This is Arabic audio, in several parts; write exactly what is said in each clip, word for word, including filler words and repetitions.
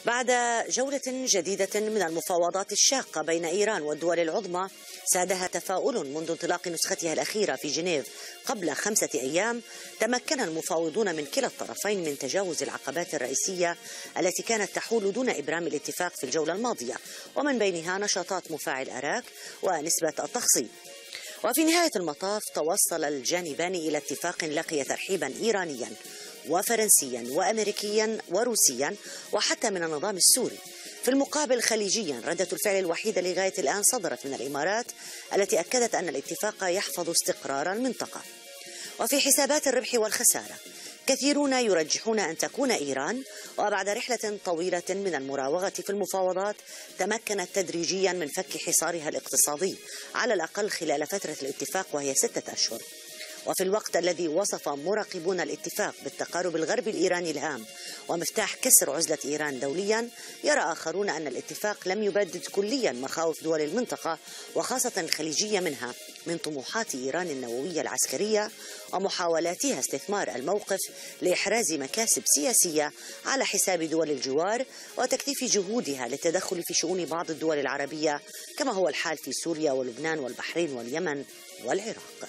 بعد جولة جديدة من المفاوضات الشاقة بين إيران والدول العظمى سادها تفاؤل منذ انطلاق نسختها الأخيرة في جنيف قبل خمسة أيام، تمكن المفاوضون من كلا الطرفين من تجاوز العقبات الرئيسية التي كانت تحول دون إبرام الاتفاق في الجولة الماضية، ومن بينها نشاطات مفاعل أراك ونسبة التخصيب. وفي نهاية المطاف توصل الجانبان إلى اتفاق لقي ترحيبا إيرانيا وفرنسيا وأمريكيا وروسيا وحتى من النظام السوري. في المقابل خليجيا ردة الفعل الوحيدة لغاية الآن صدرت من الإمارات التي أكدت أن الاتفاق يحفظ استقرار المنطقة. وفي حسابات الربح والخسارة كثيرون يرجحون أن تكون إيران، وبعد رحلة طويلة من المراوغة في المفاوضات تمكنت تدريجيا من فك حصارها الاقتصادي على الأقل خلال فترة الاتفاق وهي ستة أشهر. وفي الوقت الذي وصف مراقبون الاتفاق بالتقارب الغربي الإيراني الهام ومفتاح كسر عزلة إيران دوليا، يرى آخرون أن الاتفاق لم يبدد كليا مخاوف دول المنطقة وخاصة الخليجية منها من طموحات إيران النووية العسكرية ومحاولاتها استثمار الموقف لإحراز مكاسب سياسية على حساب دول الجوار وتكثيف جهودها للتدخل في شؤون بعض الدول العربية كما هو الحال في سوريا ولبنان والبحرين واليمن والعراق.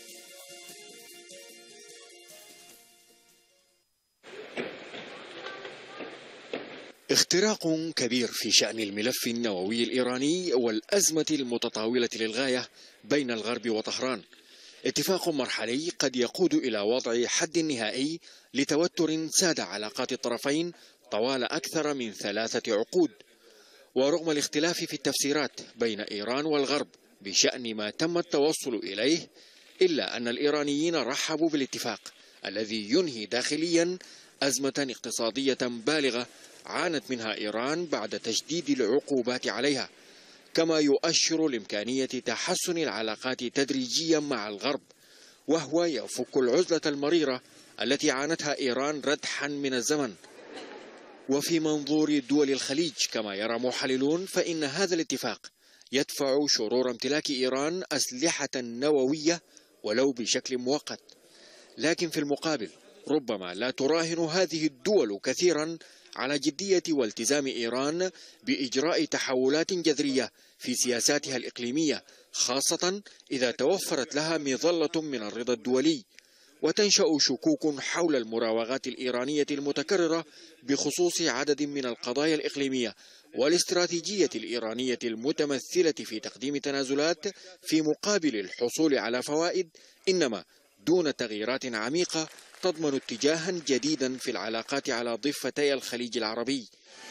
اختراق كبير في شأن الملف النووي الإيراني والأزمة المتطاولة للغاية بين الغرب وطهران. اتفاق مرحلي قد يقود إلى وضع حد نهائي لتوتر ساد علاقات الطرفين طوال أكثر من ثلاثة عقود. ورغم الاختلاف في التفسيرات بين إيران والغرب بشأن ما تم التوصل إليه، إلا أن الإيرانيين رحبوا بالاتفاق الذي ينهي داخليا أزمة اقتصادية بالغة عانت منها إيران بعد تشديد العقوبات عليها، كما يؤشر لإمكانية تحسن العلاقات تدريجيا مع الغرب، وهو يفك العزلة المريرة التي عانتها إيران ردحا من الزمن. وفي منظور دول الخليج كما يرى محللون، فإن هذا الاتفاق يدفع شرور امتلاك إيران أسلحة نووية ولو بشكل مؤقت، لكن في المقابل ربما لا تراهن هذه الدول كثيرا على جدية والتزام إيران بإجراء تحولات جذرية في سياساتها الإقليمية، خاصة إذا توفرت لها مظلة من الرضا الدولي. وتنشأ شكوك حول المراوغات الإيرانية المتكررة بخصوص عدد من القضايا الإقليمية والاستراتيجية الإيرانية المتمثلة في تقديم تنازلات في مقابل الحصول على فوائد، إنما دون تغييرات عميقة تضمن اتجاها جديدا في العلاقات على ضفتي الخليج العربي.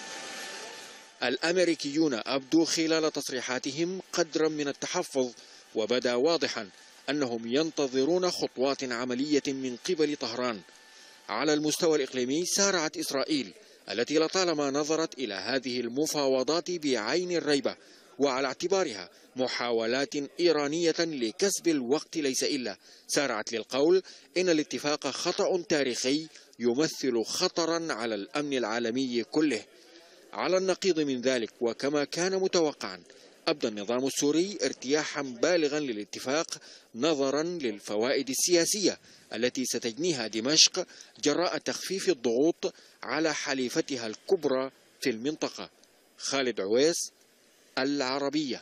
الأمريكيون أبدوا خلال تصريحاتهم قدرا من التحفظ، وبدا واضحا أنهم ينتظرون خطوات عملية من قبل طهران. على المستوى الإقليمي سارعت إسرائيل التي لطالما نظرت إلى هذه المفاوضات بعين الريبة وعلى اعتبارها محاولات إيرانية لكسب الوقت ليس إلا، سارعت للقول إن الاتفاق خطأ تاريخي يمثل خطرا على الأمن العالمي كله. على النقيض من ذلك وكما كان متوقعا، أبدى النظام السوري ارتياحا بالغا للاتفاق نظرا للفوائد السياسية التي ستجنيها دمشق جراء تخفيف الضغوط على حليفتها الكبرى في المنطقة. خالد عويس، العربية.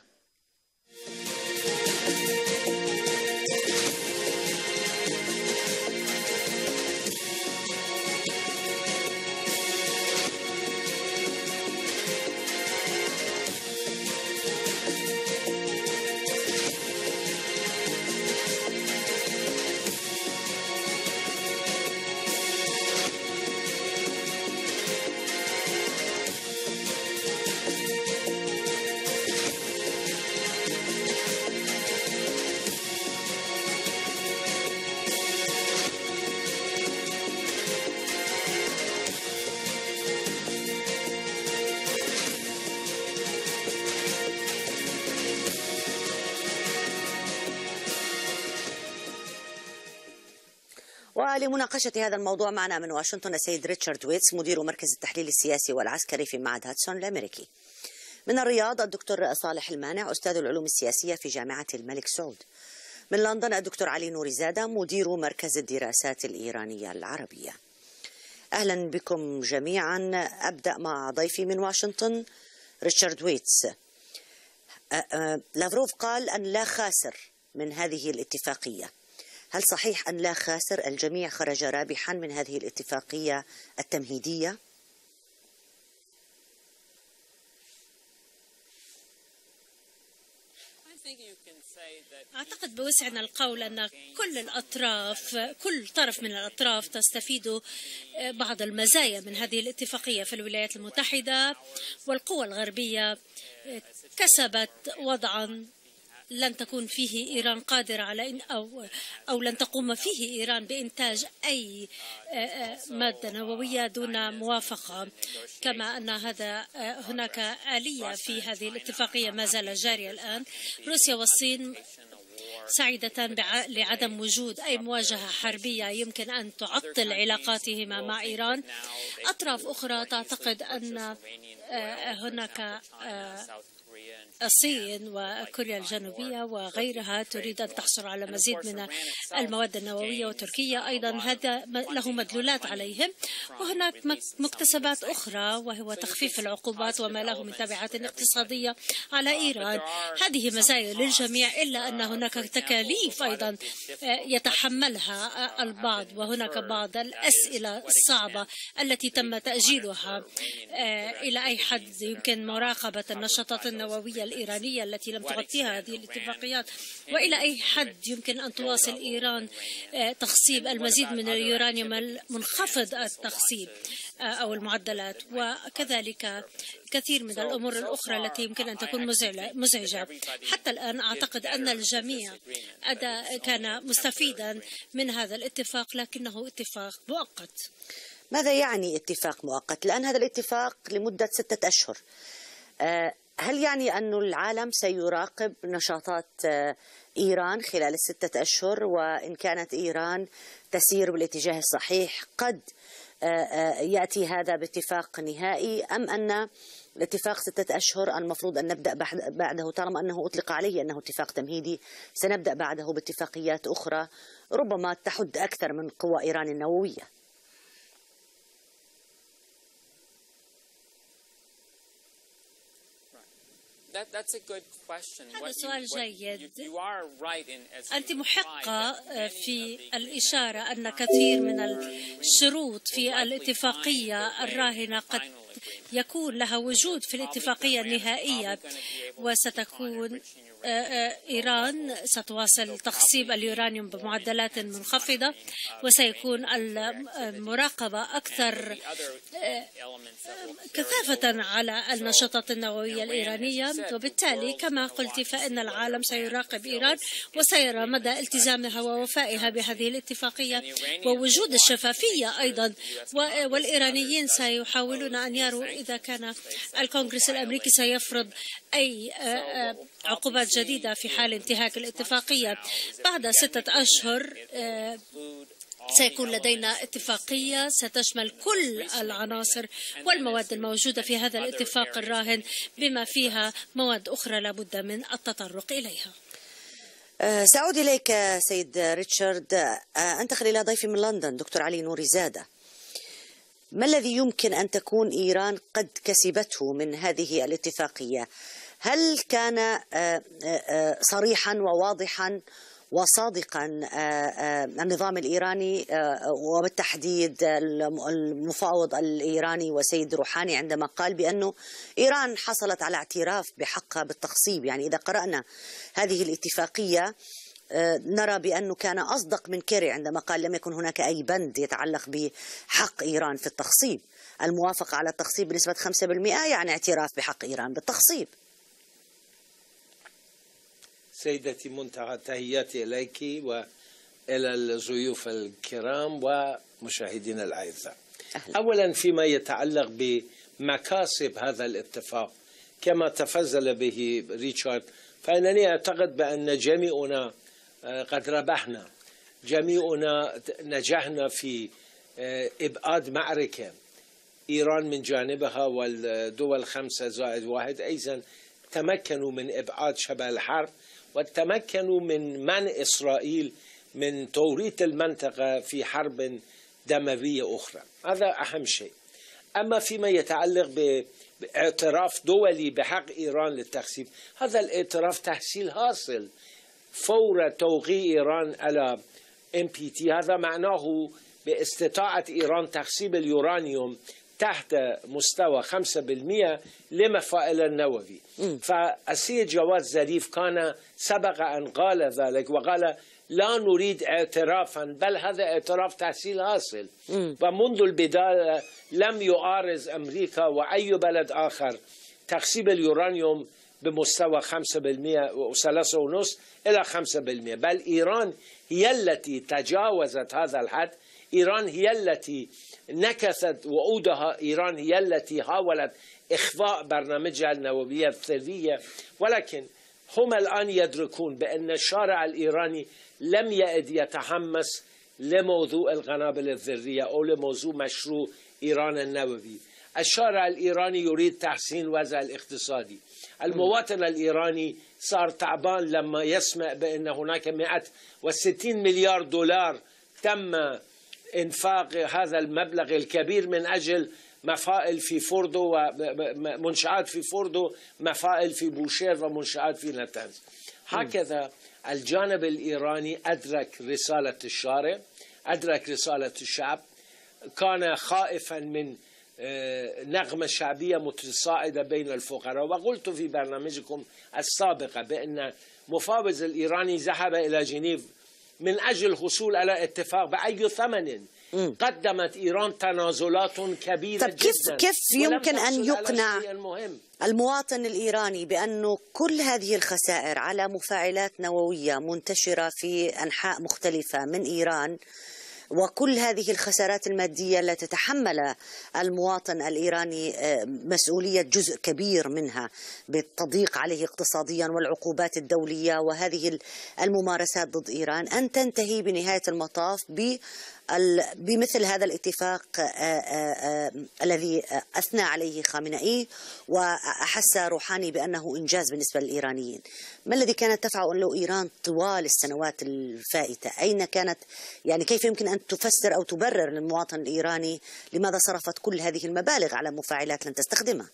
ولمناقشة هذا الموضوع معنا من واشنطن السيد ريتشارد ويتس مدير مركز التحليل السياسي والعسكري في معهد هاتسون الأمريكي. من الرياض الدكتور صالح المانع أستاذ العلوم السياسية في جامعة الملك سعود. من لندن الدكتور علي نوري زادة مدير مركز الدراسات الإيرانية العربية. أهلا بكم جميعا. أبدأ مع ضيفي من واشنطن ريتشارد ويتس. لافروف قال أن لا خاسر من هذه الاتفاقية، هل صحيح أن لا خاسر؟ الجميع خرج رابحا من هذه الاتفاقية التمهيدية؟ أعتقد بوسعنا القول أن كل الأطراف كل طرف من الأطراف تستفيد بعض المزايا من هذه الاتفاقية. في الولايات المتحدة والقوى الغربية كسبت وضعا لن تكون فيه إيران قادرة على إن أو أو لن تقوم فيه إيران بإنتاج أي مادة نووية دون موافقة، كما أن هذا هناك آلية في هذه الاتفاقية ما زال جارية الآن. روسيا والصين سعيدة لعدم وجود أي مواجهة حربية يمكن أن تعطل علاقاتهما مع إيران. أطراف أخرى تعتقد أن هناك الصين وكوريا الجنوبية وغيرها تريد أن تحصل على مزيد من المواد النووية، وتركيا أيضا هذا له مدلولات عليهم. وهناك مكتسبات أخرى وهو تخفيف العقوبات وما له من تبعات اقتصادية على إيران. هذه مزايا للجميع، إلا أن هناك تكاليف أيضا يتحملها البعض، وهناك بعض الأسئلة الصعبة التي تم تأجيلها. إلى أي حد يمكن مراقبة النشاطات النووية الإيرانية التي لم تغطيها هذه الاتفاقيات، وإلى أي حد يمكن أن تواصل إيران تخصيب المزيد من اليورانيوم المنخفض التخصيب أو المعدلات، وكذلك كثير من الأمور الأخرى التي يمكن أن تكون مزعجة. حتى الآن أعتقد أن الجميع كان مستفيدا من هذا الاتفاق، لكنه اتفاق مؤقت. ماذا يعني اتفاق مؤقت؟ لأن هذا الاتفاق لمدة ستة أشهر. هل يعني أن العالم سيراقب نشاطات إيران خلال الستة أشهر، وإن كانت إيران تسير بالاتجاه الصحيح قد يأتي هذا باتفاق نهائي، أم أن الاتفاق ستة أشهر المفروض أن نبدأ بعده، طالما أنه أطلق عليه أنه اتفاق تمهيدي سنبدأ بعده باتفاقيات أخرى ربما تحد أكثر من قوى إيران النووية؟ هذا سؤال جيد. أنت محقة في الإشارة أن كثير من الشروط في الاتفاقية الراهنة قد يكون لها وجود في الاتفاقية النهائية، وستكون إيران ستواصل تخصيب اليورانيوم بمعدلات منخفضة، وسيكون المراقبة أكثر كثافة على النشاطات النووية الإيرانية. وبالتالي كما قلت فإن العالم سيراقب إيران وسيرى مدى التزامها ووفائها بهذه الاتفاقية ووجود الشفافية أيضا. والإيرانيين سيحاولون أن يروا إذا كان الكونغرس الأمريكي سيفرض أي عقوبات جديدة في حال انتهاك الاتفاقية. بعد ستة أشهر سيكون لدينا اتفاقية ستشمل كل العناصر والمواد الموجودة في هذا الاتفاق الراهن، بما فيها مواد أخرى لابد من التطرق إليها. سأعود إليك سيد ريتشارد. أنتقل إلى ضيفي من لندن دكتور علي نوري زادة. ما الذي يمكن أن تكون إيران قد كسبته من هذه الاتفاقية؟ هل كان صريحا وواضحا وصادقا النظام الإيراني وبالتحديد المفاوض الإيراني وسيد روحاني عندما قال بأنه إيران حصلت على اعتراف بحقها بالتخصيب؟ يعني إذا قرأنا هذه الاتفاقية نرى بأنه كان أصدق من كيري عندما قال لم يكن هناك أي بند يتعلق بحق إيران في التخصيب. الموافقة على التخصيب بنسبة خمسة بالمئة يعني اعتراف بحق إيران بالتخصيب. سيدتي منتهى تحياتي إليك وإلى الضيوف الكرام ومشاهدينا الأعزاء. أولا فيما يتعلق بمكاسب هذا الاتفاق كما تفضل به ريتشارد، فإنني أعتقد بأن جميعنا قد ربحنا، جميعنا نجحنا في إبعاد معركة. إيران من جانبها والدول خمسة زائد واحد أيضا تمكنوا من إبعاد شبه الحرب، وتمكنوا من منع إسرائيل من توريط المنطقة في حرب دموية أخرى. هذا أهم شيء. أما فيما يتعلق باعتراف دولي بحق إيران للتخصيب، هذا الاعتراف تحصيل حاصل فور توقيع إيران على إم بي تي. هذا معناه باستطاعة إيران تخصيب اليورانيوم تحت مستوى خمسة بالمئة لمفاعل النووي. فالسيد جواد ظريف كان سبق أن قال ذلك وقال لا نريد اعترافا، بل هذا اعتراف تحصيل حاصل. ومنذ البداية لم يعارض أمريكا وأي بلد آخر تخصيب اليورانيوم بمستوى خمسة بالمئة وثلاثة ونصف إلى خمسة بالمئة، بل إيران هي التي تجاوزت هذا الحد. إيران هي التي نكثت وعودها، إيران هي التي حاولت إخفاء برنامجها النووية الذرية. ولكن هم الآن يدركون بأن الشارع الإيراني لم يعد يتحمس لموضوع القنابل الذرية أو لموضوع مشروع إيران النووي. الشارع الإيراني يريد تحسين الوضع الاقتصادي. المواطن الإيراني صار تعبان لما يسمع بأن هناك مئة وستين مليار دولار تم إنفاق هذا المبلغ الكبير من أجل مفاعل في فوردو ومنشآت في فوردو، مفاعل في بوشير ومنشآت في نتنز. هكذا الجانب الإيراني أدرك رسالة الشارع، أدرك رسالة الشعب، كان خائفا من نغمة شعبية متصاعدة بين الفقراء. وقلت في برنامجكم السابقة بأن مفاوض الإيراني ذهب إلى جنيف من أجل الحصول على اتفاق بأي ثمن. قدمت إيران تنازلات كبيرة طب كيف جدا. كيف يمكن أن يقنع المواطن الإيراني بأنه كل هذه الخسائر على مفاعلات نووية منتشرة في أنحاء مختلفة من إيران، وكل هذه الخسارات المادية التي تتحمل المواطن الإيراني مسؤولية جزء كبير منها بالتضييق عليه اقتصاديا والعقوبات الدولية وهذه الممارسات ضد إيران، أن تنتهي بنهاية المطاف ب بمثل هذا الاتفاق الذي أثنى عليه خامنئي وأحس روحاني بأنه إنجاز بالنسبة للإيرانيين؟ ما الذي كانت تفعل له إيران طوال السنوات الفائتة؟ أين كانت، يعني كيف يمكن أن تفسر أو تبرر للمواطن الإيراني لماذا صرفت كل هذه المبالغ على مفاعلات لن تستخدمها؟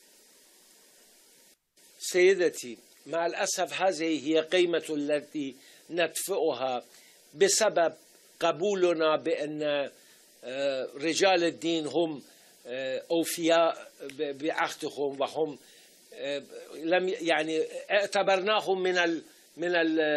سيدتي، مع الأسف هذه هي قيمة التي ندفعها بسبب قبولنا بأن رجال الدين هم أوفياء بعهدهم وهم لم يعني اعتبرناهم من من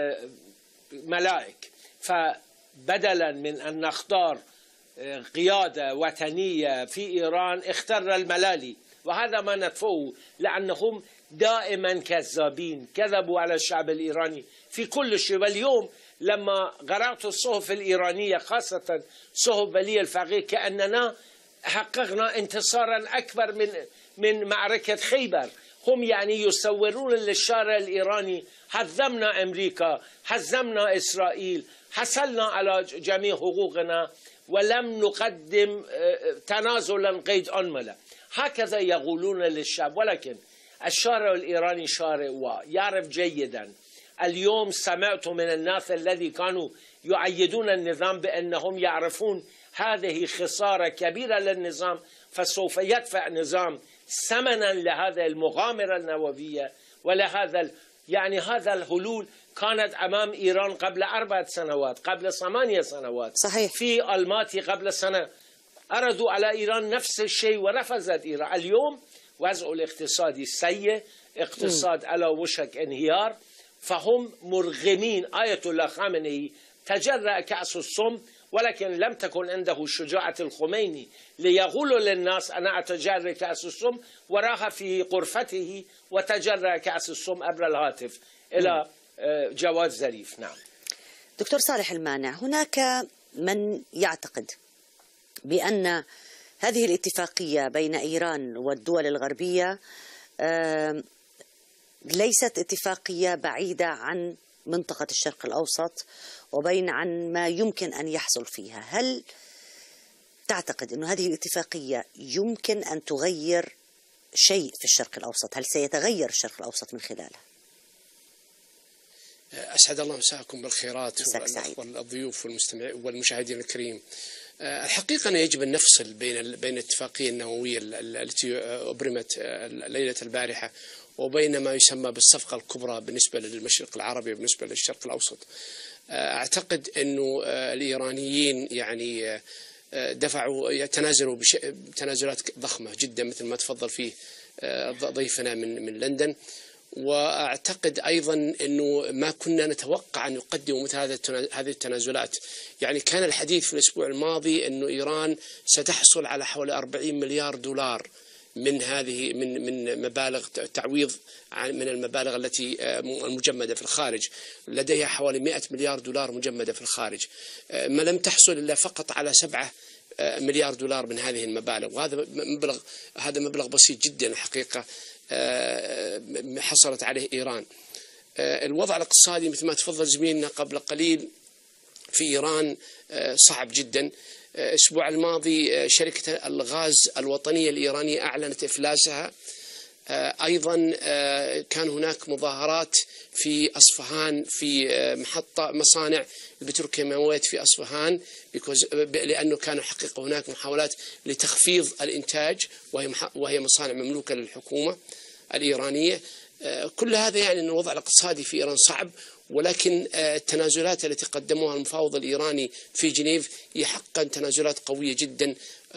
الملائك. فبدلا من أن نختار قيادة وطنية في إيران اختار الملالي، وهذا ما ندفعه لأنهم دائما كذابين، كذبوا على الشعب الإيراني في كل شيء. واليوم لما قرأت الصحف الإيرانية خاصة صحف ولي الفقيه كأننا حققنا انتصارا أكبر من من معركة خيبر. هم يعني يصورون للشارع الإيراني هزمنا أمريكا، هزمنا إسرائيل، حصلنا على جميع حقوقنا ولم نقدم تنازلا قيد أنملة. هكذا يقولون للشعب. ولكن الشارع الإيراني شارع ويعرف جيدا. اليوم سمعت من الناس الذي كانوا يؤيدون النظام بأنهم يعرفون هذه خسارة كبيرة للنظام، فسوف يدفع النظام ثمنا لهذا المغامرة النووية ولهذا يعني هذا الحلول كانت أمام إيران قبل أربعة سنوات، قبل ثمانية سنوات. صحيح. في الماتي قبل سنة أردوا على إيران نفس الشيء ورفضت إيران. اليوم وضع الاقتصادي سيء، اقتصاد م. على وشك انهيار، فهم مرغمين. آية الله خامنئي تجرأ كأس السم، ولكن لم تكن عنده شجاعة الخميني ليقول للناس أنا أتجرأ كأس السم، وراح في غرفته وتجرأ كأس السم عبر الهاتف إلى جواد ظريف. نعم دكتور صالح المانع، هناك من يعتقد بأن هذه الاتفاقية بين إيران والدول الغربية ليست اتفاقية بعيدة عن منطقة الشرق الأوسط وبين عن ما يمكن أن يحصل فيها. هل تعتقد أن هذه الاتفاقية يمكن أن تغير شيء في الشرق الأوسط؟ هل سيتغير الشرق الأوسط من خلالها؟ أسعد الله مساءكم بالخيرات والضيوف والمستمعين والمشاهدين الكريم. الحقيقة أن يجب أن نفصل بين بين الاتفاقية النووية التي أبرمت ليلة البارحة وبين ما يسمى بالصفقة الكبرى بالنسبة للمشرق العربي وبالنسبة للشرق الأوسط. أعتقد أنه الإيرانيين يعني دفعوا يتنازلوا بتنازلات ضخمة جدا مثل ما تفضل فيه ضيفنا من من لندن، واعتقد ايضا انه ما كنا نتوقع ان يقدموا مثل هذه التنازلات. يعني كان الحديث في الاسبوع الماضي انه ايران ستحصل على حوالي أربعين مليار دولار من هذه من من مبالغ تعويض من المبالغ التي المجمده في الخارج. لديها حوالي مئة مليار دولار مجمده في الخارج، ما لم تحصل الا فقط على سبعة مليار دولار من هذه المبالغ، وهذا مبلغ هذا مبلغ بسيط جدا الحقيقه حصلت عليه إيران. الوضع الاقتصادي مثل ما تفضل زميلنا قبل قليل في إيران صعب جدا. الأسبوع الماضي شركة الغاز الوطنية الإيرانية أعلنت إفلاسها. أيضا كان هناك مظاهرات في أصفهان في محطة مصانع البتروكيماويات في أصفهان لأنه كان حقيقة هناك محاولات لتخفيض الإنتاج، وهي وهي مصانع مملوكة للحكومة الإيرانية. كل هذا يعني أن الوضع الاقتصادي في إيران صعب، ولكن التنازلات التي قدموها المفاوض الإيراني في جنيف هي حقا تنازلات قوية جدا،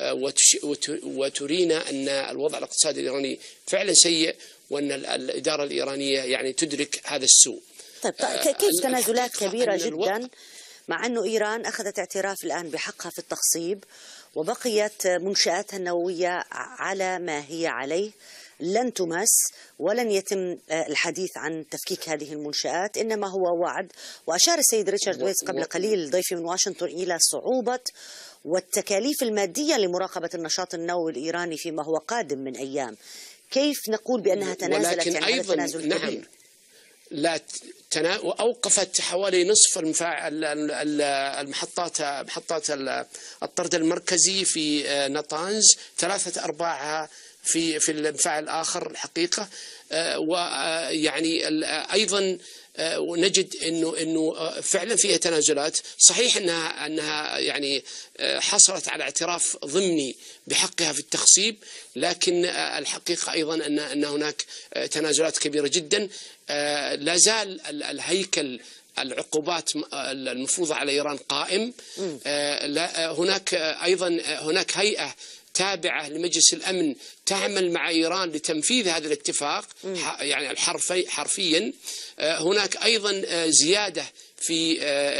وترينا أن الوضع الاقتصادي الإيراني فعلا سيء، وأن الإدارة الإيرانية يعني تدرك هذا السوء. طيب كيف تنازلات كبيرة جدا مع أنه إيران أخذت اعتراف الآن بحقها في التخصيب، وبقيت منشآتها النووية على ما هي عليه، لن تمس ولن يتم الحديث عن تفكيك هذه المنشآت، إنما هو وعد. وأشار السيد ريتشارد ويتس قبل قليل ضيفي من واشنطن إلى صعوبة والتكاليف المادية لمراقبة النشاط النووي الإيراني فيما هو قادم من أيام. كيف نقول بأنها تنازلت؟ يعني هذا التنازل نعم كبير. لا تنا... وأوقفت حوالي نصف المفاع... المحطات محطات الطرد المركزي في نطانز، ثلاثة أرباعها في في المفاعل الآخر الحقيقة. ويعني أيضا ونجد انه انه فعلا فيها تنازلات. صحيح انها انها يعني حصلت على اعتراف ضمني بحقها في التخصيب، لكن الحقيقه ايضا ان ان هناك تنازلات كبيره جدا. لا زال الهيكل العقوبات المفروضه على ايران قائم. هناك ايضا هناك هيئه تابعة لمجلس الأمن تعمل مع إيران لتنفيذ هذا الاتفاق يعني الحرفي حرفيا. هناك أيضا زيادة في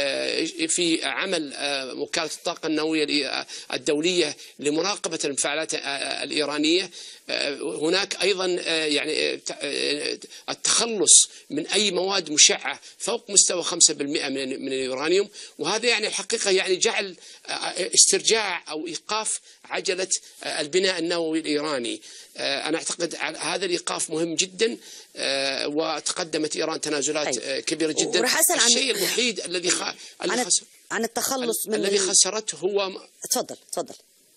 في عمل وكالة الطاقة النووية الدولية لمراقبة المفاعلات الإيرانية. هناك أيضا يعني التخلص من أي مواد مشعة فوق مستوى خمسة بالمئة من اليورانيوم، وهذا يعني الحقيقة يعني جعل استرجاع أو إيقاف عجلة البناء النووي الإيراني. أنا أعتقد هذا الإيقاف مهم جدا، وتقدمت إيران تنازلات أي. كبيرة جدا. الشيء الوحيد الذي خ... عن, خس... عن التخلص من الذي خسرته هو تفضل تفضل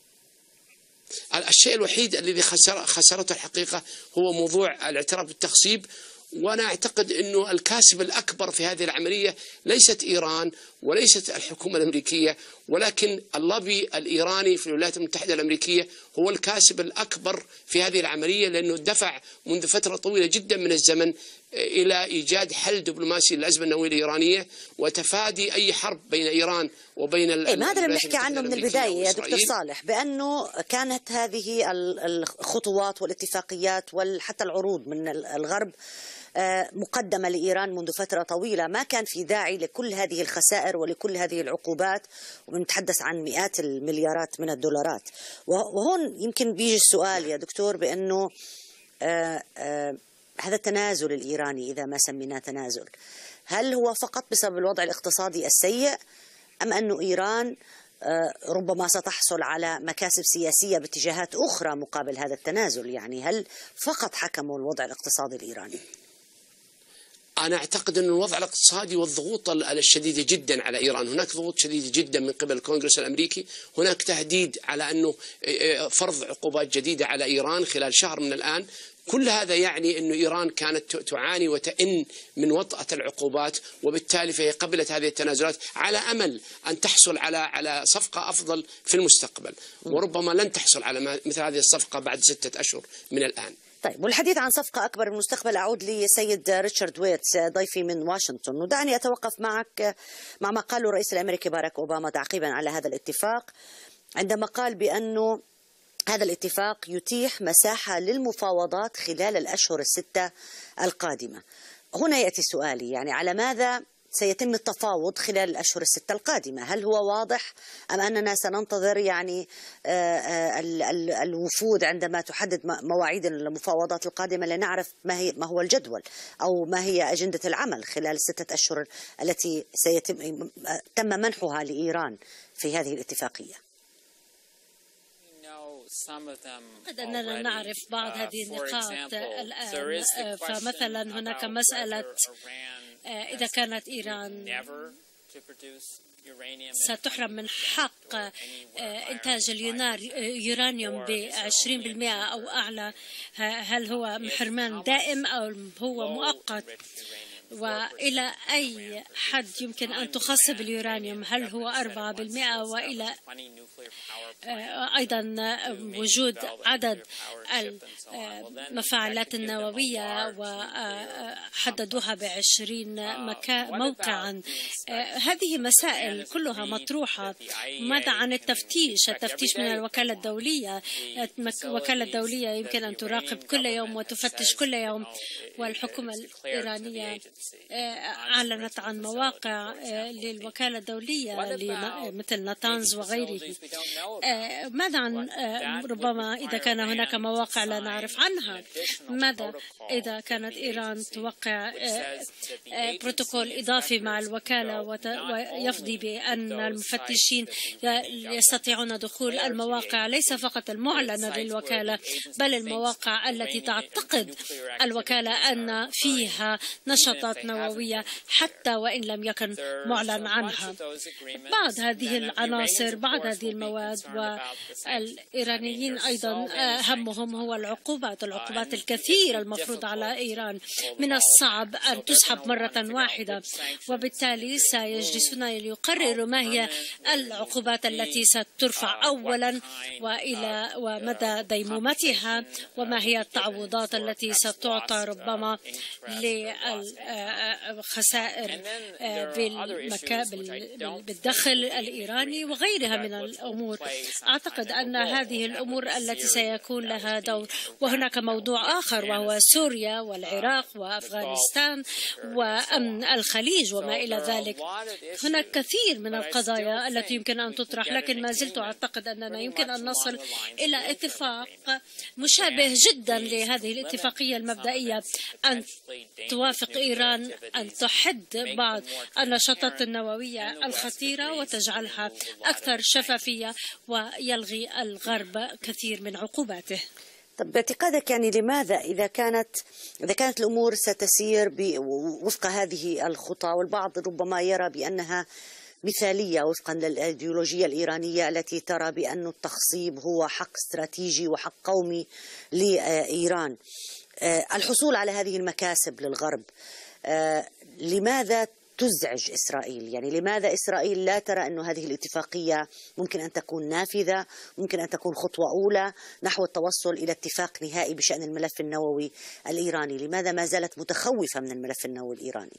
الشيء الوحيد الذي خسر خسرته الحقيقة هو موضوع الاعتراف بالتخصيب. وأنا أعتقد أنه الكاسب الأكبر في هذه العملية ليست إيران وليست الحكومة الأمريكية، ولكن اللوبي الإيراني في الولايات المتحدة الأمريكية هو الكاسب الأكبر في هذه العملية، لأنه دفع منذ فترة طويلة جدا من الزمن إلى إيجاد حل دبلوماسي للأزمة النووية الإيرانية وتفادي أي حرب بين إيران وبين إيه هذا اللي بنحكي عنه من البداية يا دكتور صالح، بأنه كانت هذه الخطوات والاتفاقيات وحتى العروض من الغرب مقدمة لإيران منذ فترة طويلة، ما كان في داعي لكل هذه الخسائر ولكل هذه العقوبات، ونتحدث عن مئات المليارات من الدولارات. وهون يمكن بيجي السؤال يا دكتور بأنه آآ آآ هذا التنازل الإيراني إذا ما سميناه تنازل، هل هو فقط بسبب الوضع الاقتصادي السيء، أم أنه إيران ربما ستحصل على مكاسب سياسية باتجاهات أخرى مقابل هذا التنازل؟ يعني هل فقط حكموا الوضع الاقتصادي الإيراني؟ أنا أعتقد أن الوضع الاقتصادي والضغوط الشديدة جدا على إيران، هناك ضغوط شديدة جدا من قبل الكونغرس الأمريكي، هناك تهديد على أنه فرض عقوبات جديدة على إيران خلال شهر من الآن. كل هذا يعني أن إيران كانت تعاني وتئن من وطأة العقوبات، وبالتالي فهي قبلت هذه التنازلات على أمل أن تحصل على على صفقة أفضل في المستقبل، وربما لن تحصل على مثل هذه الصفقة بعد ستة أشهر من الآن. طيب، والحديث عن صفقة أكبر بالمستقبل أعود لسيد ريتشارد ويتس ضيفي من واشنطن، ودعني أتوقف معك مع ما قاله الرئيس الأمريكي باراك أوباما تعقيبا على هذا الاتفاق، عندما قال بأنه هذا الاتفاق يتيح مساحة للمفاوضات خلال الأشهر الستة القادمة. هنا يأتي سؤالي، يعني على ماذا سيتم التفاوض خلال الأشهر الستة القادمة؟ هل هو واضح أم أننا سننتظر يعني الوفود عندما تحدد مواعيد المفاوضات القادمة لنعرف ما هي ما هو الجدول أو ما هي أجندة العمل خلال الستة أشهر التي سيتم تم منحها لإيران في هذه الاتفاقية؟ قد أننا نعرف بعض هذه النقاط الآن، فمثلا هناك مسألة إذا كانت إيران ستحرم من حق إنتاج اليورانيوم بعشرين بالمئة أو أعلى، هل هو حرمان دائم أو هو مؤقت؟ وإلى أي حد يمكن أن تخصب اليورانيوم؟ هل هو أربعة بالمئة؟ وإلى أيضا وجود عدد المفاعلات النووية وحددوها بعشرين موقعا. هذه مسائل كلها مطروحة. ماذا عن التفتيش؟ التفتيش من الوكالة الدولية. الوكالة الدولية يمكن أن تراقب كل يوم وتفتش كل يوم، والحكومة الإيرانية أعلنت عن مواقع للوكالة الدولية مثل ناتانز وغيره. ماذا عن ربما إذا كان هناك مواقع لا نعرف عنها؟ ماذا إذا كانت إيران توقع بروتوكول إضافي مع الوكالة ويفضي بأن المفتشين يستطيعون دخول المواقع ليس فقط المعلنة للوكالة بل المواقع التي تعتقد الوكالة أن فيها نشاطات نووية حتى وإن لم يكن معلن عنها؟ بعض هذه العناصر، بعض هذه المواد، والإيرانيين أيضا همهم هو العقوبات العقوبات الكثيرة المفروضة على إيران. من الصعب أن تسحب مرة واحدة، وبالتالي سيجلسون ليقرروا ما هي العقوبات التي سترفع أولا وإلى ومدى ديمومتها، وما هي التعويضات التي ستعطى ربما للخسائر بالدخل الإيراني وغيرها من الأمور. أعتقد أن هذه الأمور التي سيكون لها دور. وهناك موضوع آخر وهو سوريا والعراق وأفغانستان وأمن الخليج وما إلى ذلك. هناك كثير من القضايا التي يمكن أن تطرح، لكن ما زلت أعتقد أننا يمكن أن نصل إلى اتفاق مشابه جدا لهذه الاتفاقية المبدئية، أن توافق إيران أن تحد بعض النشاطات النووية الخطيرة وتجعلها أكثر شفافية ويلغي الغرب كثير من عقوباته. طب باعتقادك يعني لماذا إذا كانت إذا كانت الأمور ستسير وفق هذه الخطى، والبعض ربما يرى بأنها مثالية وفقا للأيديولوجية الإيرانية التي ترى بأن التخصيب هو حق استراتيجي وحق قومي لإيران، الحصول على هذه المكاسب للغرب، لماذا تزعج إسرائيل؟ يعني لماذا إسرائيل لا ترى أن هذه الاتفاقية ممكن أن تكون نافذة، ممكن أن تكون خطوة أولى نحو التوصل إلى اتفاق نهائي بشأن الملف النووي الإيراني؟ لماذا ما زالت متخوفة من الملف النووي الإيراني؟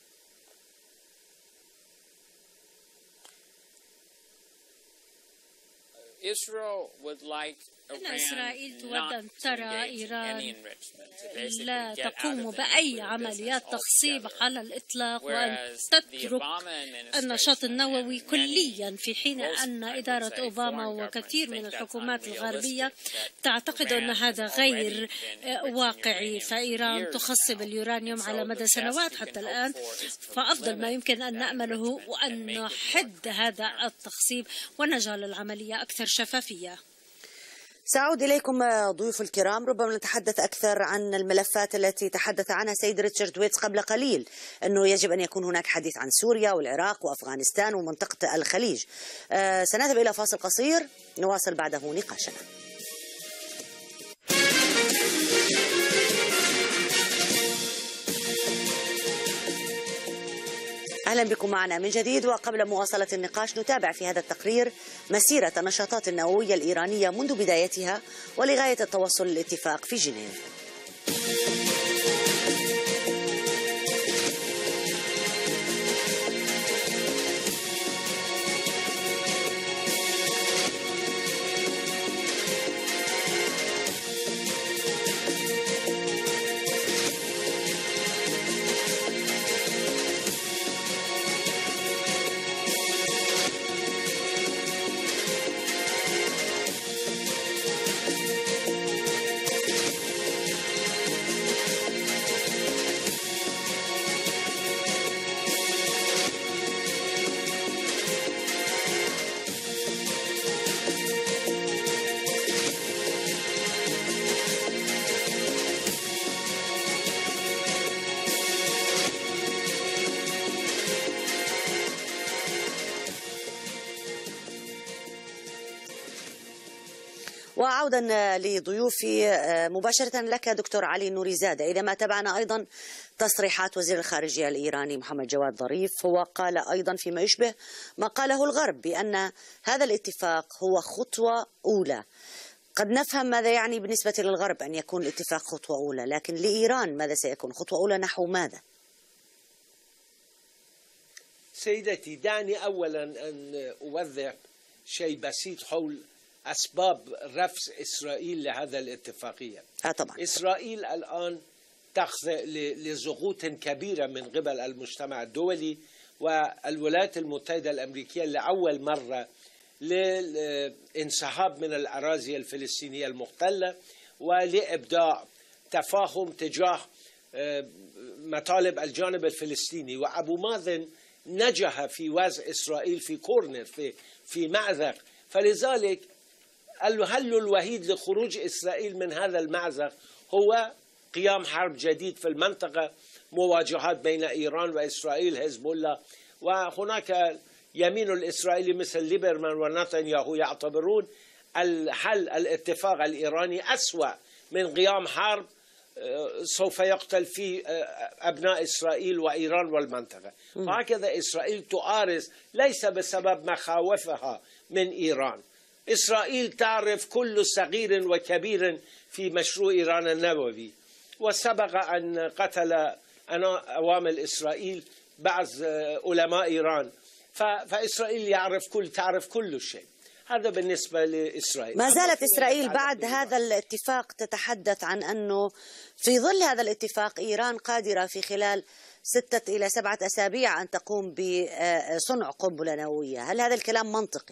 إن إسرائيل تود أن ترى إيران لا تقوم بأي عمليات تخصيب على الإطلاق وأن تترك النشاط النووي كليا، في حين أن إدارة أوباما وكثير من الحكومات الغربية تعتقد أن هذا غير واقعي. فإيران تخصب اليورانيوم على مدى سنوات حتى الآن، فأفضل ما يمكن أن نأمله أن نحد هذا التخصيب ونجعل العملية أكثر شفافية. سأعود إليكم ضيوف الكرام، ربما نتحدث أكثر عن الملفات التي تحدث عنها سيد ريتشارد ويتس قبل قليل، أنه يجب أن يكون هناك حديث عن سوريا والعراق وأفغانستان ومنطقة الخليج. آه سنذهب إلى فاصل قصير نواصل بعده نقاشنا. أهلا بكم معنا من جديد. وقبل مواصلة النقاش نتابع في هذا التقرير مسيرة النشاطات النووية الإيرانية منذ بدايتها ولغاية التوصل للاتفاق في جنيف. وعودا لضيوفي مباشرة لك دكتور علي نوريزادة، إذا ما تابعنا أيضا تصريحات وزير الخارجية الإيراني محمد جواد ظريف، هو قال أيضا فيما يشبه ما قاله الغرب بأن هذا الاتفاق هو خطوة أولى. قد نفهم ماذا يعني بالنسبة للغرب أن يكون الاتفاق خطوة أولى، لكن لإيران ماذا سيكون خطوة أولى نحو ماذا؟ سيدتي، دعني أولا أن أوضح شيء بسيط حول أسباب رفض إسرائيل لهذا الاتفاقية. آه طبعا. إسرائيل الآن تخضع لضغوط كبيرة من قبل المجتمع الدولي والولايات المتحدة الأمريكية لأول مرة للانسحاب من الأراضي الفلسطينية المحتلة ولإبداع تفاهم تجاه مطالب الجانب الفلسطيني. وأبو مازن نجح في وضع إسرائيل في كورنر، في في مأزق، فلذلك الحل الوحيد لخروج إسرائيل من هذا المأزق هو قيام حرب جديد في المنطقة، مواجهات بين إيران وإسرائيل، حزب الله. وهناك يمين الإسرائيلي مثل ليبرمان ونتنياهو يعتبرون الحل الاتفاق الإيراني أسوأ من قيام حرب سوف يقتل فيه أبناء إسرائيل وإيران والمنطقة. وهكذا إسرائيل تعارض ليس بسبب مخاوفها من إيران. إسرائيل تعرف كل صغير وكبير في مشروع إيران النووي، وسبق أن قتل أوامل إسرائيل بعض علماء إيران، فإسرائيل يعرف كل تعرف كل شيء. هذا بالنسبة لإسرائيل. ما زالت إسرائيل بعد هذا الاتفاق تتحدث عن أنه في ظل هذا الاتفاق إيران قادرة في خلال ستة إلى سبعة أسابيع أن تقوم بصنع قنبلة نووية. هل هذا الكلام منطقي؟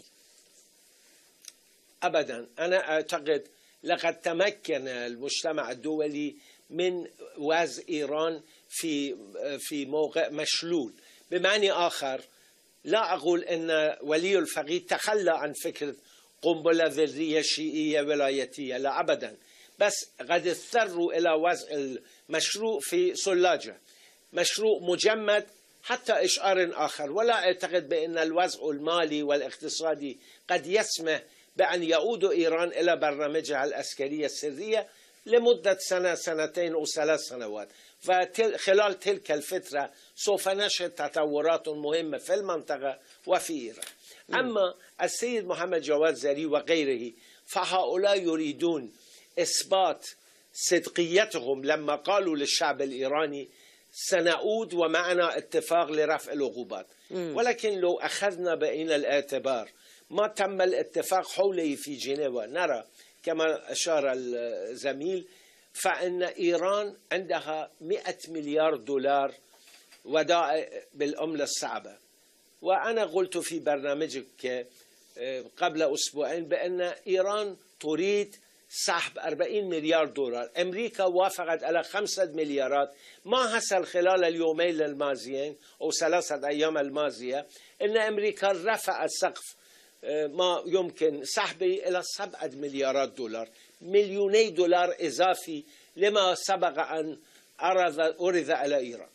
أبدا. أنا أعتقد لقد تمكن المجتمع الدولي من وضع إيران في في موقع مشلول. بمعنى آخر، لا أقول أن ولي الفقيه تخلى عن فكرة قنبلة ذرية شيعية ولايتية، لا أبدا، بس قد اضطروا إلى وضع المشروع في ثلاجة، مشروع مجمد حتى إشعار آخر. ولا أعتقد بأن الوضع المالي والاقتصادي قد يسمح بأن يعود إيران إلى برنامجها العسكرية السرية لمدة سنة سنتين أو ثلاث سنوات. فخلال تلك الفترة سوف نشهد تطورات مهمة في المنطقة وفي إيران. أما السيد محمد جواد ظريف وغيره فهؤلاء يريدون إثبات صدقيتهم لما قالوا للشعب الإيراني سنعود ومعنا اتفاق لرفع العقوبات. ولكن لو أخذنا بعين الاعتبار ما تم الاتفاق حوله في جنيف، نرى كما أشار الزميل فإن إيران عندها مئة مليار دولار ودائع بالعملة الصعبة. وأنا قلت في برنامجك قبل أسبوعين بأن إيران تريد سحب أربعين مليار دولار. أمريكا وافقت على خمسة مليارات. ما حصل خلال اليومين الماضيين أو ثلاثة أيام الماضية أن أمريكا رفع سقف ما يمكن سحبه إلى سبعة مليارات دولار، مليوني دولار إضافي لما سبق أن أرد أرد على إيران.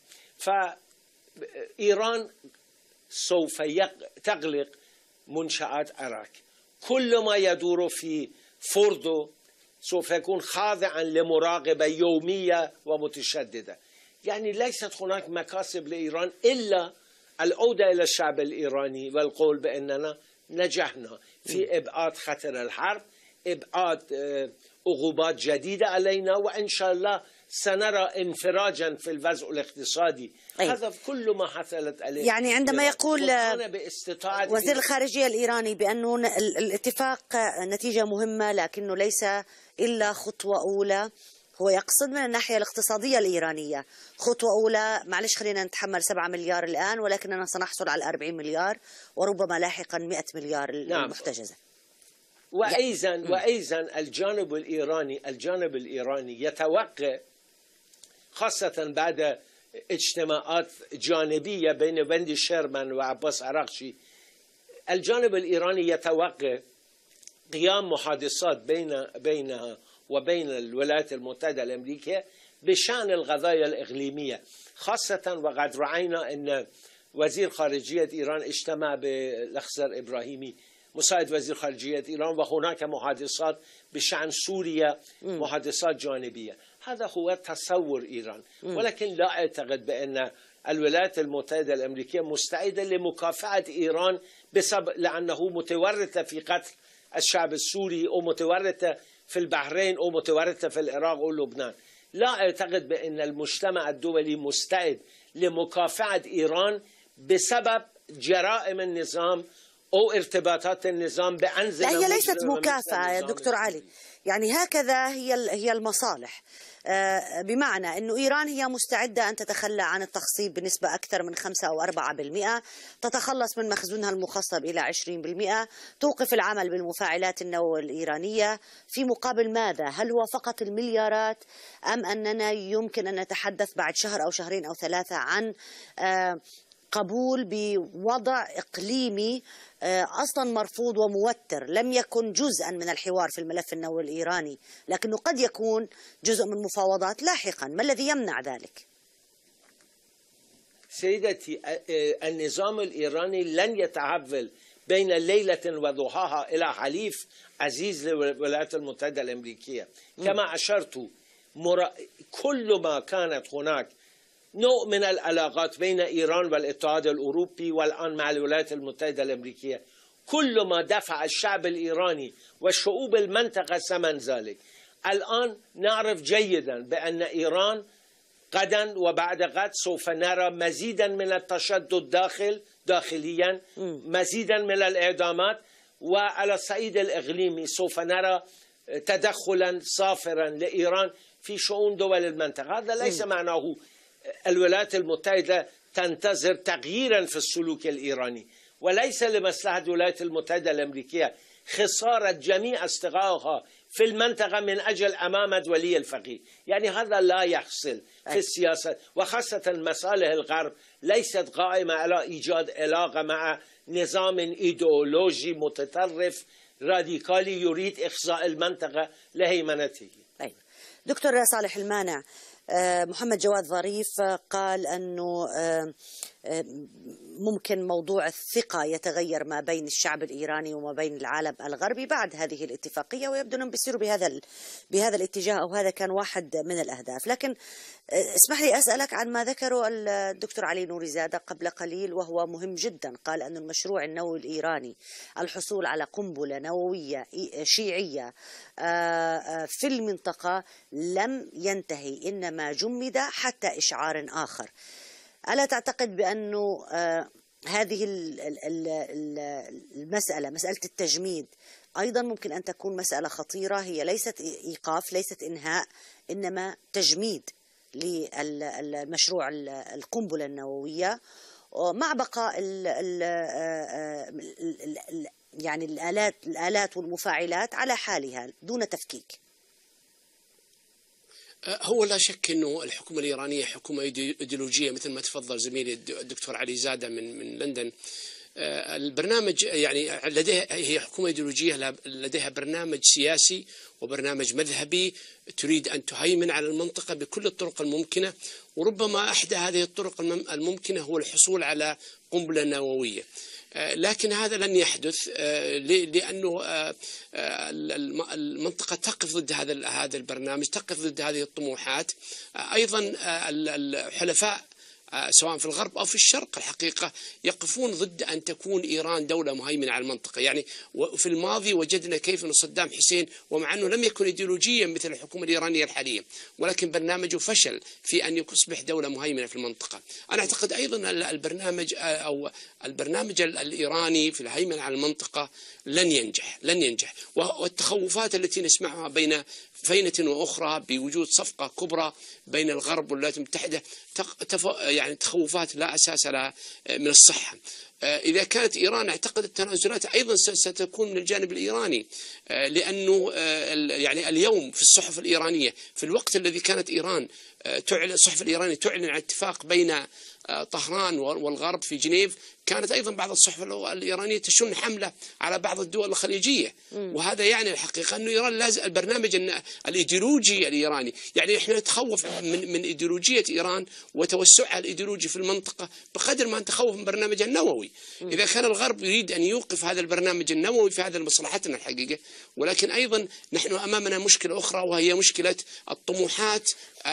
فإيران سوف تغلق منشآت عراق، كل ما يدور في فوردو سوف يكون خاضعا لمراقبة يومية ومتشددة. يعني ليست هناك مكاسب لإيران إلا العودة إلى الشعب الإيراني والقول بأننا نجحنا في إبعاد خطر الحرب، إبعاد عقوبات جديدة علينا، وإن شاء الله سنرى انفراجا في الوضع الاقتصادي. أي. هذا كل ما حصلت عليه. يعني عندما يقول وزير الخارجية الإيراني بأنه الاتفاق نتيجة مهمة لكنه ليس إلا خطوة أولى، هو يقصد من الناحية الاقتصادية الإيرانية خطوة أولى، معلش خلينا نتحمل سبعة مليار الآن ولكننا سنحصل على أربعين مليار وربما لاحقا مئة مليار المحتجزة. نعم. وأيضا وأيضا الجانب الإيراني الجانب الإيراني يتوقع، خاصة بعد اجتماعات جانبية بين ويندي شيرمان وعباس عراقشي، الجانب الإيراني يتوقع قيام محادثات بين بينها وبين الولايات المتحدة الأمريكية بشأن القضايا الإقليمية، خاصة وقد رأينا أن وزير خارجية إيران اجتمع بالأخضر إبراهيمي مساعد وزير خارجية إيران، وهناك محادثات بشأن سوريا، محادثات جانبية. هذا هو تصور إيران، ولكن لا أعتقد بأن الولايات المتحدة الأمريكية مستعدة لمكافحة إيران بسبب لأنه متورطة في قتل الشعب السوري أو متورطة في البحرين أو متورطة في العراق أو لبنان. لا أعتقد بأن المجتمع الدولي مستعد لمكافحة إيران بسبب جرائم النظام أو ارتباطات النظام بأنزلة. لا، هي ليست مكافأة يا دكتور علي، يعني هكذا هي هي المصالح، بمعنى أنه إيران هي مستعدة أن تتخلى عن التخصيب بنسبة أكثر من خمسة أو أربعة بالمئة، تتخلص من مخزونها المخصب إلى عشرين بالمئة، توقف العمل بالمفاعلات النووية الإيرانية. في مقابل ماذا؟ هل هو فقط المليارات أم أننا يمكن أن نتحدث بعد شهر أو شهرين أو ثلاثة عن قبول بوضع إقليمي أصلا مرفوض وموتر، لم يكن جزءا من الحوار في الملف النووي الإيراني لكنه قد يكون جزء من مفاوضات لاحقا؟ ما الذي يمنع ذلك؟ سيدتي، النظام الإيراني لن يتحول بين ليلة وضحاها إلى حليف عزيز للولايات المتحدة الأمريكية. كما أشرت، كل ما كانت هناك نوع من العلاقات بين إيران والاتحاد الأوروبي والآن مع الولايات المتحدة الأمريكية، كل ما دفع الشعب الإيراني والشعوب المنطقة ثمن ذلك. الآن نعرف جيدا بأن إيران غدا وبعد غد سوف نرى مزيدا من التشدد داخل داخليا، مزيدا من الإعدامات، وعلى الصعيد الإقليمي سوف نرى تدخلا صافرا لإيران في شؤون دول المنطقة. هذا ليس معناه الولايات المتحدة تنتظر تغييرا في السلوك الإيراني، وليس لمصلحة الولايات المتحدة الأمريكية خسارة جميع أصدقائها في المنطقة من أجل أمامة ولي الفقيه. يعني هذا لا يحصل في السياسة، وخاصة مصالح الغرب ليست قائمة على إيجاد علاقة مع نظام إيديولوجي متطرف راديكالي يريد إخضاع المنطقة لهيمنته. أيوة. دكتور صالح المانع، محمد جواد ظريف قال أنه ممكن موضوع الثقة يتغير ما بين الشعب الإيراني وما بين العالم الغربي بعد هذه الاتفاقية، ويبدو أنهم بيصيروا بهذا بهذا الاتجاه، أو هذا كان واحد من الأهداف. لكن اسمح لي أسألك عن ما ذكره الدكتور علي نوري زادة قبل قليل وهو مهم جدا. قال أن المشروع النووي الإيراني، الحصول على قنبلة نووية شيعية في المنطقة لم ينتهي، إنما جمد حتى إشعار آخر. ألا تعتقد بأنه هذه المسألة، مسألة التجميد، أيضا ممكن أن تكون مسألة خطيرة؟ هي ليست إيقاف، ليست إنهاء، إنما تجميد للمشروع القنبلة النووية مع بقاء ال ال ال يعني الآلات الآلات والمفاعلات على حالها دون تفكيك. هو لا شك أنه الحكومة الإيرانية حكومة إيديولوجية مثل ما تفضل زميلي الدكتور علي زادة من من لندن. البرنامج يعني لديها هي حكومة ايديولوجية لديها برنامج سياسي وبرنامج مذهبي تريد أن تهيمن على المنطقة بكل الطرق الممكنة، وربما أحدى هذه الطرق الممكنة هو الحصول على قنبلة نووية. لكن هذا لن يحدث لأنه المنطقة تقف ضد هذا هذا البرنامج، تقف ضد هذه الطموحات. أيضا الحلفاء سواء في الغرب أو في الشرق الحقيقة يقفون ضد أن تكون إيران دولة مهيمنة على المنطقة. يعني في الماضي وجدنا كيف أن صدام حسين ومع أنه لم يكن إيديولوجيا مثل الحكومة الإيرانية الحالية ولكن برنامجه فشل في أن يصبح دولة مهيمنة في المنطقة. أنا أعتقد أيضا البرنامج أو البرنامج الإيراني في الهيمنة على المنطقة لن ينجح لن ينجح والتخوفات التي نسمعها بين فينة وأخرى بوجود صفقة كبرى بين الغرب والولايات المتحدة يعني تخوفات لا أساس لها من الصحة. إذا كانت إيران اعتقد التنازلات أيضا ستكون من الجانب الإيراني، لأنه يعني اليوم في الصحف الإيرانية في الوقت الذي كانت إيران تعلن الصحف الإيرانية تعلن عن اتفاق بين طهران والغرب في جنيف، كانت أيضا بعض الصحف الإيرانية تشن حملة على بعض الدول الخليجية. وهذا يعني الحقيقة أنه إيران لازم البرنامج الإيديولوجي الإيراني، يعني إحنا نتخوف من من إيديولوجية إيران وتوسعها الإيديولوجي في المنطقة بقدر ما نتخوف من برنامجها النووي. إذا كان الغرب يريد أن يوقف هذا البرنامج النووي في هذا مصلحتنا الحقيقة، ولكن أيضا نحن أمامنا مشكلة أخرى وهي مشكلة الطموحات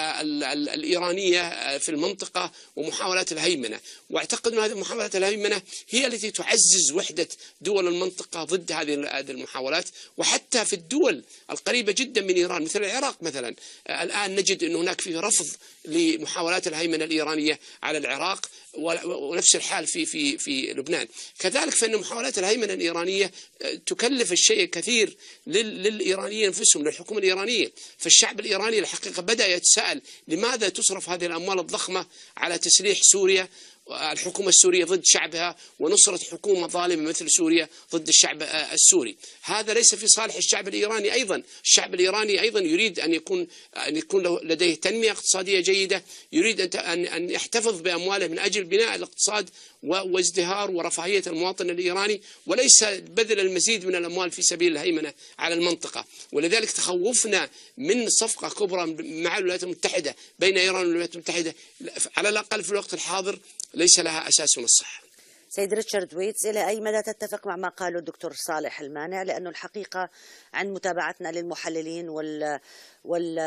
الإيرانية في المنطقة ومحاولات الهيمنة. واعتقد أن هذه محاولات الهيمنة هي التي تعزز وحدة دول المنطقة ضد هذه المحاولات. وحتى في الدول القريبة جدا من إيران مثل العراق مثلا الآن نجد أن هناك في رفض لمحاولات الهيمنة الإيرانية على العراق، ونفس الحال في في في لبنان. كذلك فإن محاولات الهيمنة الإيرانية تكلف الشيء كثير للإيرانيين أنفسهم للحكومة الإيرانية. فالشعب الإيراني الحقيقة بدأ يتساءل لماذا تصرف هذه الأموال الضخمة على تسليح سوريا، الحكومة السورية ضد شعبها، ونصرة حكومة ظالمة مثل سوريا ضد الشعب السوري. هذا ليس في صالح الشعب الإيراني. أيضا الشعب الإيراني أيضا يريد أن يكون أن يكون لديه تنمية اقتصادية جيدة، يريد أن أن يحتفظ بأمواله من أجل بناء الاقتصاد وازدهار ورفاهية المواطن الإيراني، وليس بذل المزيد من الأموال في سبيل الهيمنة على المنطقة. ولذلك تخوفنا من صفقة كبرى مع الولايات المتحدة بين إيران والولايات المتحدة على الأقل في الوقت الحاضر ليس لها أساس من الصحة. سيد ريتشارد ويتس، إلى أي مدى تتفق مع ما قاله الدكتور صالح المانع؟ لأنه الحقيقة عند متابعتنا للمحللين وال وال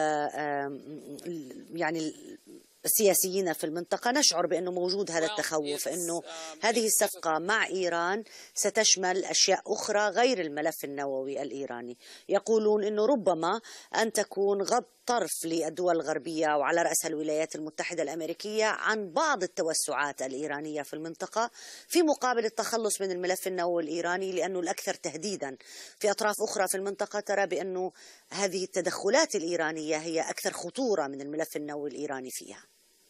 يعني السياسيين في المنطقة نشعر بأنه موجود هذا التخوف أنه هذه الصفقة مع إيران ستشمل أشياء أخرى غير الملف النووي الإيراني. يقولون أنه ربما أن تكون غض طرف للدول الغربية وعلى رأسها الولايات المتحدة الأمريكية عن بعض التوسعات الإيرانية في المنطقة في مقابل التخلص من الملف النووي الإيراني، لأنه الأكثر تهديدا في أطراف أخرى في المنطقة ترى بأنه هذه التدخلات الإيرانية هي أكثر خطورة من الملف النووي الإيراني فيها.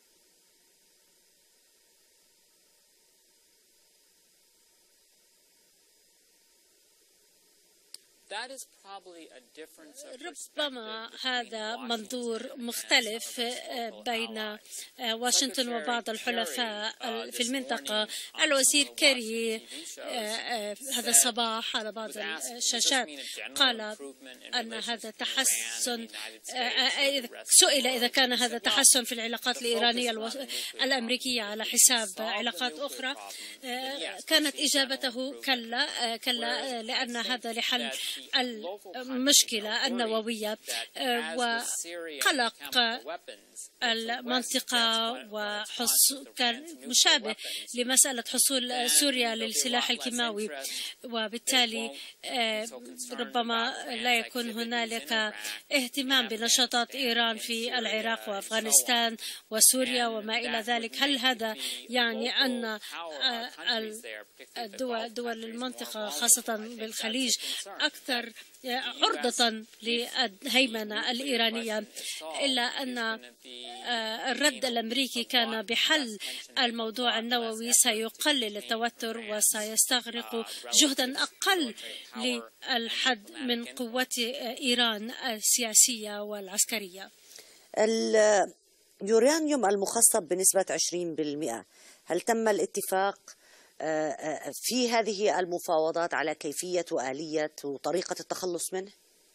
ربما هذا منظور مختلف بين واشنطن وبعض الحلفاء في المنطقة. الوزير كيري هذا الصباح على بعض الشاشات قال أن هذا تحسن، سئل إذا كان هذا تحسن في العلاقات الإيرانية الأمريكية على حساب علاقات أخرى، كانت إجابته كلا كلا لأن هذا لحل المشكلة النووية وقلق المنطقة وكان مشابه لمسألة حصول سوريا للسلاح الكيماوي، وبالتالي ربما لا يكون هنالك اهتمام بنشاطات إيران في العراق وأفغانستان وسوريا وما إلى ذلك. هل هذا يعني أن الدول دول المنطقة خاصة بالخليج أكثر عرضة للهيمنة الإيرانية، إلا أن الرد الأمريكي كان بحل الموضوع النووي سيقلل التوتر وسيستغرق جهدا أقل للحد من قوة إيران السياسية والعسكرية. اليورانيوم المخصب بنسبة عشرين بالمئة، هل تم الاتفاق في هذه المفاوضات على كيفية وآلية وطريقة التخلص منه؟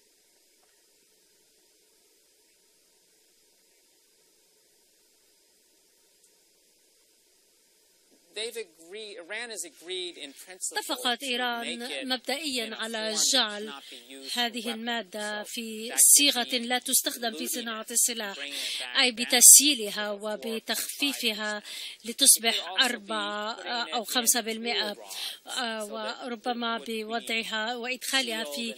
اتفقت إيران مبدئيا على جعل هذه المادة في صيغة لا تستخدم في صناعة السلاح، أي بتسييلها وبتخفيفها لتصبح أربعة أو خمسة بالمئة، وربما بوضعها وإدخالها في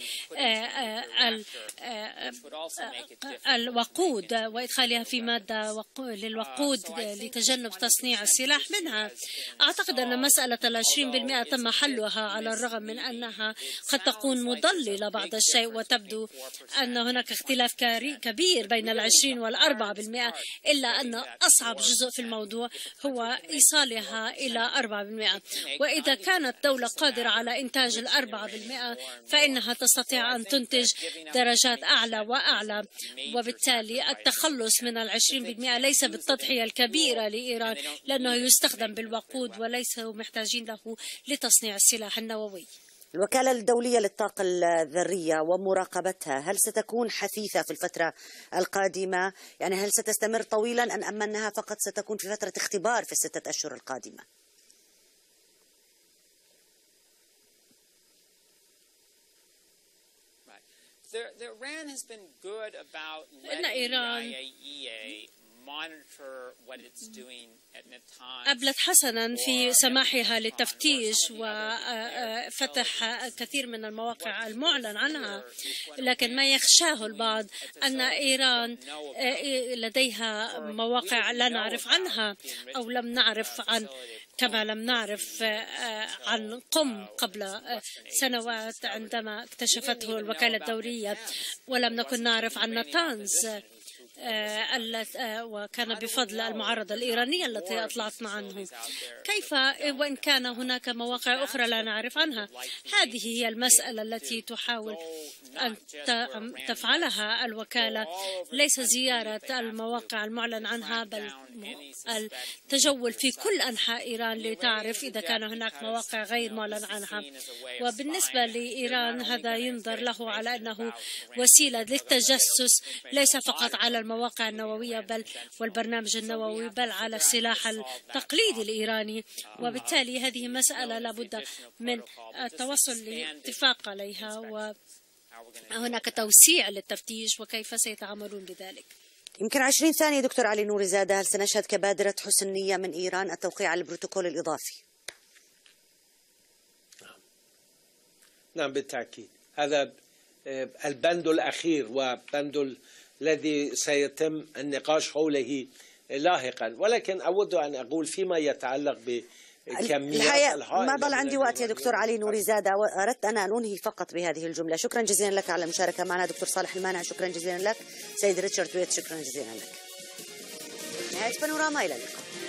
الوقود وإدخالها في مادة للوقود لتجنب تصنيع السلاح منها. أعتقد أن مسألة العشرين بالمئة تم حلها على الرغم من أنها قد تكون مضللة بعض الشيء، وتبدو أن هناك اختلاف كبير بين العشرين والأربعة بالمئة، إلا أن أصعب جزء في الموضوع هو إيصالها إلى أربعة بالمئة. وإذا كانت دولة قادرة على إنتاج الأربعة بالمئة فإنها تستطيع أن تنتج درجات أعلى وأعلى، وبالتالي التخلص من العشرين بالمئة ليس بالتضحية الكبيرة لإيران، لأنه يستخدم بالوقود وليسوا محتاجين له لتصنيع السلاح النووي. الوكالة الدولية للطاقة الذرية ومراقبتها هل ستكون حثيثة في الفترة القادمة؟ يعني هل ستستمر طويلا أم أنها فقط ستكون في فترة اختبار في الستة أشهر القادمة؟ إن إيران أبلت حسنا في سماحها للتفتيش وفتح كثير من المواقع المعلن عنها، لكن ما يخشاه البعض أن إيران لديها مواقع لا نعرف عنها أو لم نعرف عن كما لم نعرف عن قم قبل سنوات عندما اكتشفته الوكالة الدولية، ولم نكن نعرف عن نتانز وكان بفضل المعارضة الإيرانية التي أطلعتنا عنه. كيف وإن كان هناك مواقع أخرى لا نعرف عنها؟ هذه هي المسألة التي تحاول أن تفعلها الوكالة، ليس زيارة المواقع المعلن عنها بل التجول في كل أنحاء إيران لتعرف إذا كان هناك مواقع غير معلن عنها. وبالنسبة لإيران هذا ينظر له على أنه وسيلة للتجسس ليس فقط على المواقع النووية بل والبرنامج النووي بل على السلاح التقليدي الإيراني، وبالتالي هذه مسألة لابد من التوصل لاتفاق عليها، وهناك توسيع للتفتيش وكيف سيتعاملون بذلك. يمكن عشرين ثانية دكتور علي نوري زادة، هل سنشهد كبادرة حسن نية من إيران التوقيع على البروتوكول الإضافي؟ نعم بالتأكيد، هذا البند الأخير وبند الذي سيتم النقاش حوله لاحقا، ولكن أود أن أقول فيما يتعلق بكميات الحائل. ما ضل عندي وقت يا دكتور علي نوري زادة، وأردت أنا أن أنهي فقط بهذه الجملة. شكرا جزيلا لك على المشاركة معنا دكتور صالح المانع، شكرا جزيلا لك سيد ريتشارد ويت، شكرا جزيلا لك. نهاية بانوراما، إلى اللقاء.